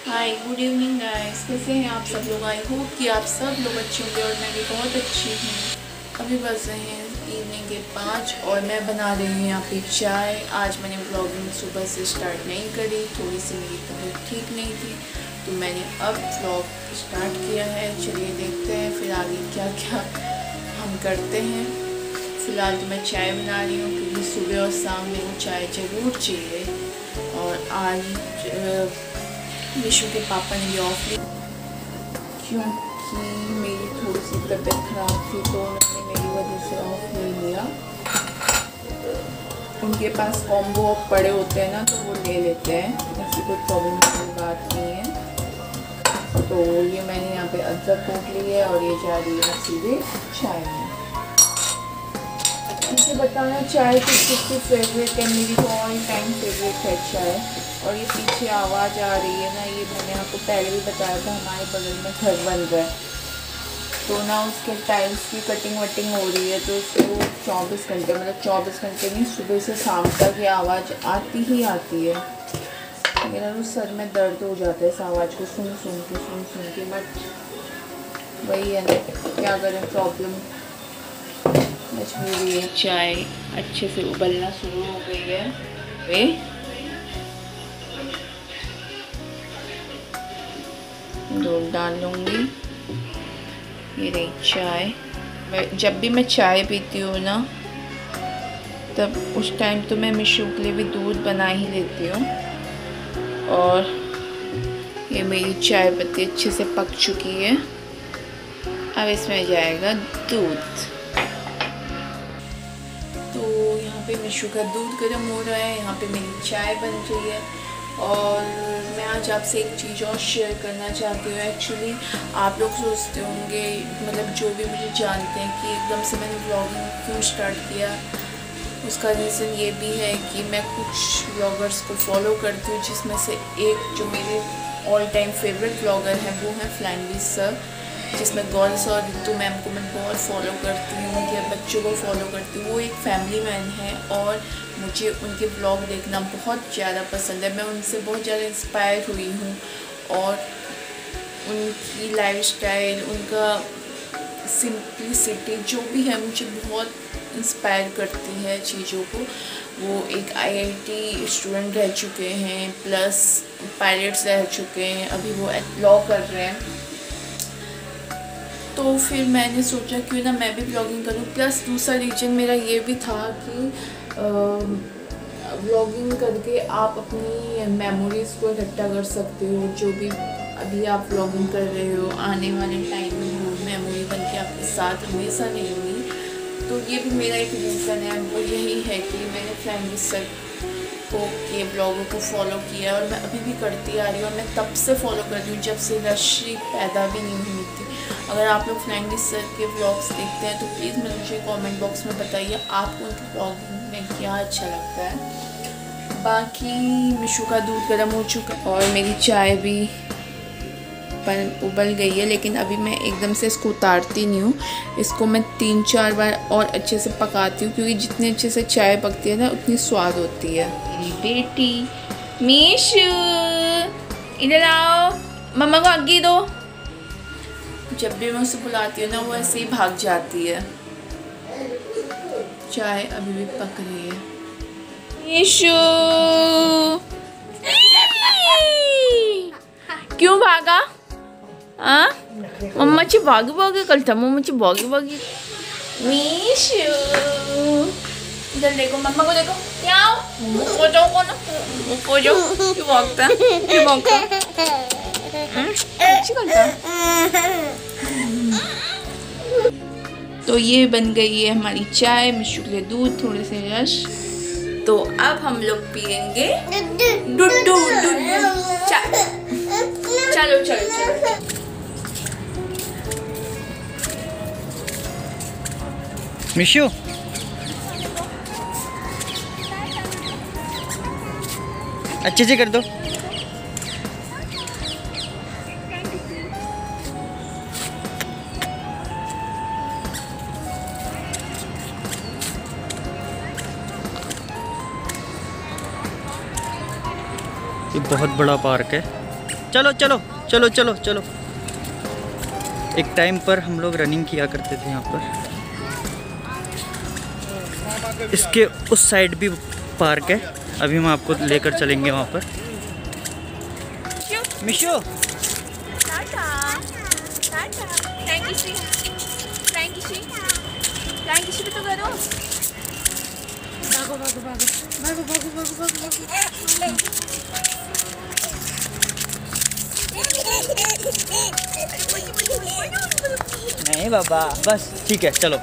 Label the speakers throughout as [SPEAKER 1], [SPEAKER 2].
[SPEAKER 1] Hi good evening guys, कैसे हैं आप सब लोग। आई होप कि आप सब लोग अच्छे होंगे और मैं भी बहुत अच्छी हूँ। अभी बज रहे हैं इवनिंग के 5 और मैं बना रही हूँ यहाँ पे चाय। आज मैंने व्लॉगिंग सुबह से स्टार्ट नहीं करी, थोड़ी सी मेरी तबीयत ठीक नहीं थी, तो मैंने अब व्लॉग स्टार्ट किया है। चलिए देखते हैं फिर आगे क्या क्या हम करते हैं। फ़िलहाल तो मैं चाय बना रही हूँ क्योंकि सुबह और शाम में वो चाय ज़रूर चाहिए। और आज विशु के पापा ने भी ऑफ ली क्योंकि मेरी थोड़ी सी तबीयत खराब थी, तो उन्होंने मेरी वजह से ऑफ ले लिया। उनके पास कॉम्बो पड़े होते हैं ना, तो वो ले लेते हैं, ऐसी कोई प्रॉब्लम की बात नहीं है। तो ये मैंने यहाँ पे अदरक कूट ली है और ये जा रही है सीधे चाय में। मुझे बताना चाय किसकी फेवरेट है। मेरी तो ऑल टाइम फेवरेट है चाय। और ये पीछे आवाज़ आ रही है ना, ये मैंने आपको पहले भी बताया था, हमारे बगल में घर बन रहा है, तो ना उसके टाइल्स की कटिंग वटिंग हो रही है, तो उसको 24 घंटे मतलब 24 घंटे नहीं, सुबह से शाम तक ये आवाज़ आती ही आती है। मेरा तो सर में दर्द हो जाता है इस आवाज़ को सुन सुन के। बट वही है ना, क्या करें, प्रॉब्लम मजबूरी है। चाय अच्छे से उबलना शुरू हो गई है। वे दूध डाल लूँगी। ये रही चाय। जब भी मैं चाय पीती हूँ ना, तब उस टाइम तो मैं मिशू के लिए भी दूध बना ही लेती हूँ। और ये मेरी चाय पत्ती अच्छे से पक चुकी है। अब इसमें जाएगा दूध। तो यहाँ पे मिशू का दूध गर्म हो रहा है, यहाँ पे मेरी चाय बन रही है। और मैं आज आपसे एक चीज़ और शेयर करना चाहती हूँ। एक्चुअली आप लोग सोचते होंगे, मतलब जो भी मुझे जानते हैं, कि एकदम से मैंने व्लॉगिंग क्यों स्टार्ट किया। उसका रीज़न ये भी है कि मैं कुछ व्लॉगर्स को फॉलो करती हूँ, जिसमें से एक जो मेरे ऑल टाइम फेवरेट व्लॉगर हैं वो हैं फ्लैंडीज सर, जिसमें गर्ल्स और रितु मैम को मैं बहुत फॉलो करती हूँ, उनके बच्चों को फॉलो करती हूँ। वो एक फैमिली मैन है और मुझे उनके ब्लॉग देखना बहुत ज़्यादा पसंद है। मैं उनसे बहुत ज़्यादा इंस्पायर हुई हूँ और उनकी लाइफस्टाइल, उनका सिंपलिसिटी जो भी है, मुझे बहुत इंस्पायर करती है चीज़ों को। वो एक IIT स्टूडेंट रह चुके हैं, प्लस पायलट्स रह चुके हैं, अभी वो लॉ कर रहे हैं। तो फिर मैंने सोचा क्यों ना मैं भी ब्लॉगिंग करूं। प्लस दूसरा रीज़न मेरा ये भी था कि ब्लॉगिंग करके आप अपनी मेमोरीज़ को इकट्ठा कर सकते हो। जो भी अभी आप ब्लॉगिंग कर रहे हो, आने वाले टाइम में वो मेमोरी बन के आपके साथ हमेशा नहीं होगी। तो ये भी मेरा एक रीज़न है, वो यही है कि मैंने फ्लैंडीज सर को के ब्लॉगों को फॉलो किया और मैं अभी भी करती आ रही हूँ। और मैं तब से फॉलो कर रही हूँ जब से रशी पैदा भी नहीं हुई थी। अगर आप लोग फ्लैंडीज सर के व्लॉग्स देखते हैं तो प्लीज़ मुझे कमेंट बॉक्स में बताइए आपको उनके व्लॉगिंग में क्या अच्छा लगता है। बाकी मिशू का दूध गर्म हो चुका और मेरी चाय भी उबल गई है, लेकिन अभी मैं एकदम से इसको उतारती नहीं हूँ। इसको मैं 3-4 बार और अच्छे से पकाती हूँ, क्योंकि जितने अच्छे से चाय पकती है ना, उतनी स्वाद होती है। मेरी बेटी मिशू, इधर आओ, मम्मा को आगे दो। जब भी मैं उसे बुलाती हूँ ना, वो ऐसे ही भाग जाती है। चाय अभी भी पक रही है। मिशू क्यों भागा? हाँ, मम्माची भागी भागी करता, मम्माची भागी भागी। मिशू इधर देखो, मम्मा को देखो, क्या हो जाओ को ना, हो जाओ, क्यों भागता, क्यों भागता, अच्छी करता। तो ये बन गई है हमारी चाय, मिशू के लिए दूध, थोड़े से रस। तो अब हम लोग पियेंगे डुडू चलो चलो चलो।
[SPEAKER 2] मिशू अच्छे से कर दो। ये बहुत बड़ा पार्क है, चलो चलो चलो चलो चलो। एक टाइम पर हम लोग रनिंग किया करते थे यहाँ पर। इसके उस साइड भी पार्क है, अभी हम आपको लेकर चलेंगे वहाँ पर। मिशो
[SPEAKER 1] भी तो करो। भागो भागो भागो भागो भागो भागो भागो भागो।
[SPEAKER 2] नहीं बाबा, बस ठीक है चलो।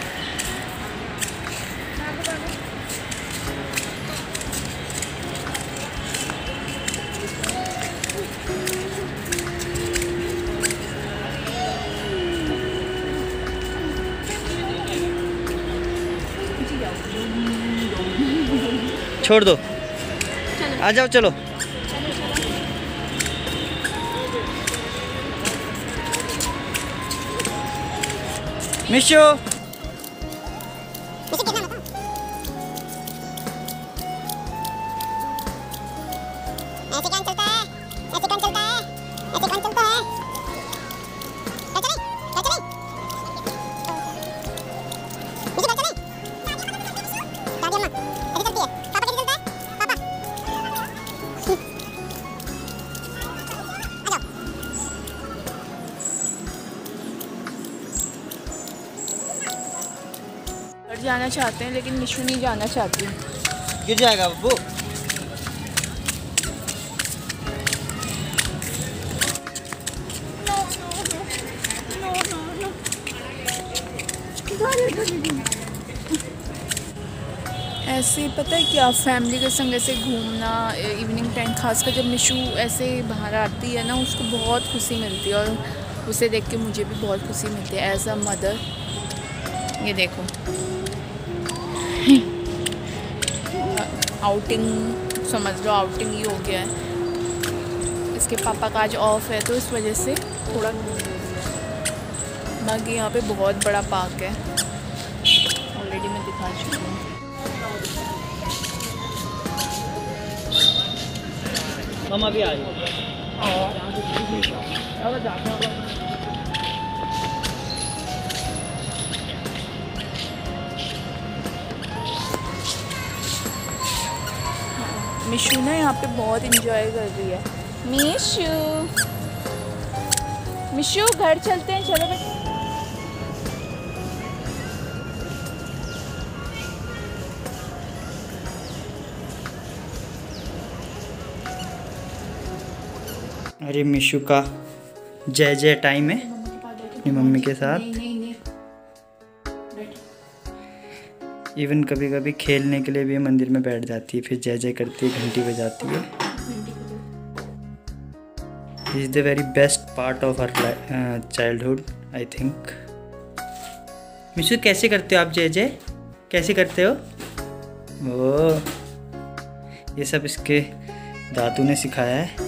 [SPEAKER 2] छोड़ दो, आ जाओ चलो। मिशो
[SPEAKER 1] जाना चाहते हैं लेकिन मिशू नहीं जाना चाहती।
[SPEAKER 2] गिर जाएगा बब्बू।
[SPEAKER 1] ऐसे पता है क्या, फैमिली के संग ऐसे घूमना इवनिंग टाइम, खासकर जब मिशू ऐसे बाहर आती है ना, उसको बहुत खुशी मिलती है और उसे देख के मुझे भी बहुत खुशी मिलती है एज अ मदर। ये देखो आउटिंग समझ लो, आउटिंग ही हो गया है। इसके पापा का आज ऑफ है तो इस वजह से थोड़ा, बाकी यहाँ पे बहुत बड़ा पार्क है, ऑलरेडी मैं दिखा चुकी हूँ।
[SPEAKER 2] मम्मा भी आ रही
[SPEAKER 1] मिशू ना यहाँ पे बहुत इंजॉय कर रही है। मिशू घर चलते हैं, चलो बेटा।
[SPEAKER 2] अरे मिशू का जय जय टाइम है अपनी मम्मी के साथ। इवन कभी कभी खेलने के लिए भी मंदिर में बैठ जाती है, फिर जय जय करती है, घंटी बजाती है। This is the very best part of our childhood I think. Mishu कैसे करते हो आप जय जय, कैसे करते हो? ओह, ये सब इसके दादू ने सिखाया है।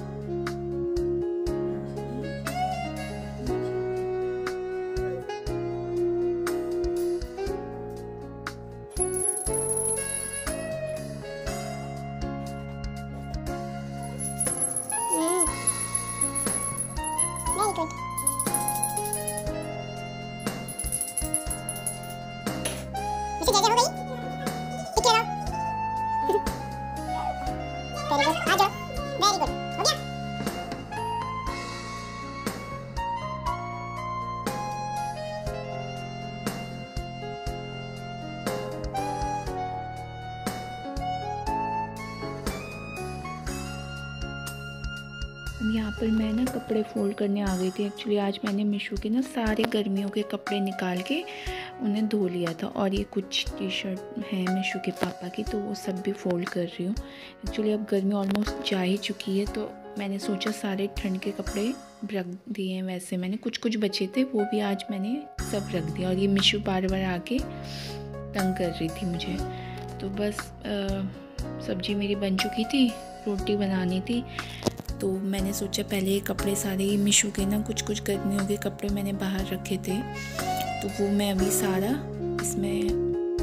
[SPEAKER 1] यहाँ पर मैं ना कपड़े फोल्ड करने आ गई थी। एक्चुअली आज मैंने मिशू के ना सारे गर्मियों के कपड़े निकाल के उन्हें धो लिया था, और ये कुछ टी शर्ट है मिशू के पापा की, तो वो सब भी फोल्ड कर रही हूँ। एक्चुअली अब गर्मी ऑलमोस्ट जा ही चुकी है, तो मैंने सोचा सारे ठंड के कपड़े रख दिए हैं। वैसे मैंने कुछ बचे थे, वो भी आज मैंने सब रख दिया। और ये मिशू बार बार आके तंग कर रही थी मुझे। तो बस सब्जी मेरी बन चुकी थी, रोटी बनानी थी, तो मैंने सोचा पहले ये कपड़े सारे मिशू के ना कुछ गर्मियों के कपड़े मैंने बाहर रखे थे, तो वो मैं अभी सारा इसमें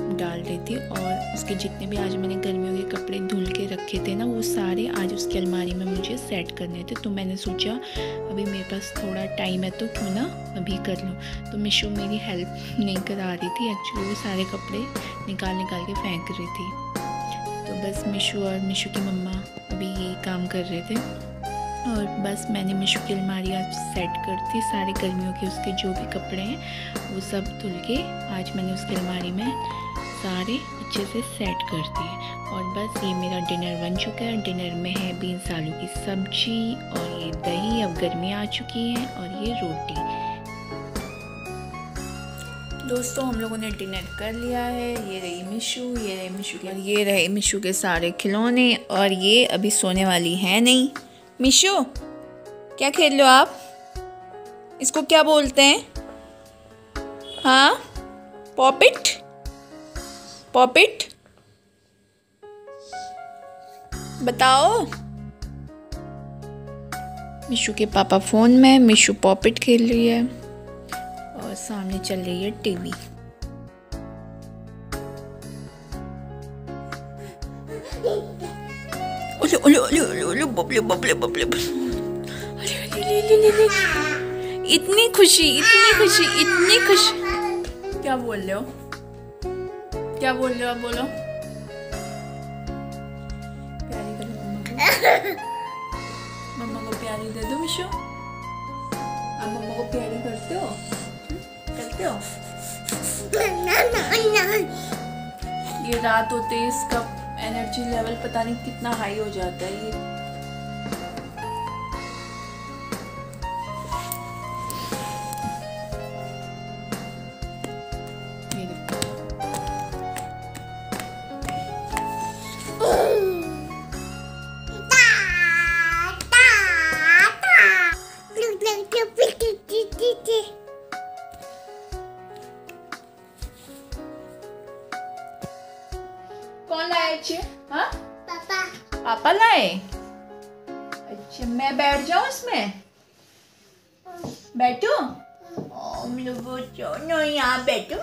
[SPEAKER 1] डाल रही थी और उसके जितने भी आज मैंने गर्मियों के कपड़े धुल के रखे थे ना, वो सारे आज उसकी अलमारी में मुझे सेट करने थे। तो मैंने सोचा अभी मेरे पास थोड़ा टाइम है तो क्यों ना अभी कर लूँ। तो मिशू मेरी हेल्प नहीं करा रही थी, एक्चुअली वो सारे कपड़े निकाल के फेंक रही थी। तो बस मिशू और मिशू की मम्मा अभी यही काम कर रहे थे और बस मैंने मिशू की अलमारी आज सेट कर दी। सारे गर्मियों के उसके जो भी कपड़े हैं वो सब धुल के आज मैंने उसकी अलमारी में सारे अच्छे से सेट कर दिए। और बस ये मेरा डिनर बन चुका है। डिनर में है बीन्स आलू की सब्जी और ये दही, अब गर्मी आ चुकी है, और ये रोटी। दोस्तों हम लोगों ने डिनर कर लिया है। ये रही मिशू, ये रही मिशू के, ये रहे मिशू के सारे खिलौने, और ये अभी सोने वाली है नहीं। मिशू क्या खेल लो आप? इसको क्या बोलते हैं? हाँ, पॉपिट? पॉपिट बताओ। मिशू के पापा फोन में, मिशू पॉपिट खेल रही है और सामने चल रही है टीवी। ओले ओले ओले ओले ओले बबले बबले बबले। इतनी खुशी, इतनी खुशी, इतनी खुशी। क्या बोल रहे हो? क्या बोल रहे हो आप? बोलो। प्यारी कर दो मम्मा को प्यारी दे दो मिशू। आप मम्मा को प्यारी करते हो? करते हो? ये रात होते ही इसका एनर्जी लेवल पता नहीं कितना हाई हो जाता है। ये देखो। कौन लाए? हाँ, पापा लाए। अच्छा, मैं बैठ जाऊं इसमें? बैठो? नहीं, आप बैठो।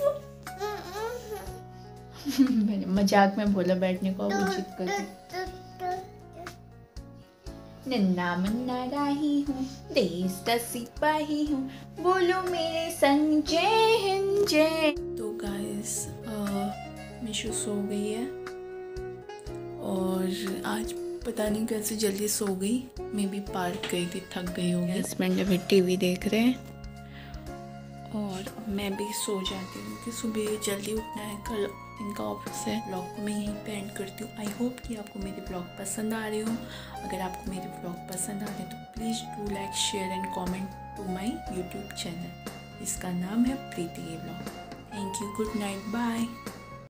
[SPEAKER 1] मैंने मजाक में बोला बैठने को, अब जिद कर। नन्ना मुन्ना राही हूँ, देश का सिपाही हूँ, बोलो मेरे संग जय हिंद जय। तो गाइस मिशू सो गई है और आज पता नहीं कैसे जल्दी सो गई। मैं भी पार्क गई थी, थक गई होगी। हस्बैंड अभी टीवी देख रहे हैं और मैं भी सो जाती हूँ कि सुबह जल्दी उठना है, कल इनका ऑफिस है। ब्लॉग को मैं यहीं पे एंड करती हूँ। आई होप कि आपको मेरे ब्लॉग पसंद आ रहे हो। अगर आपको मेरे ब्लॉग पसंद आ रहे हैं तो please do like, share and comment to my YouTube channel. इसका नाम है Preeti blog. Thank you, good night, bye.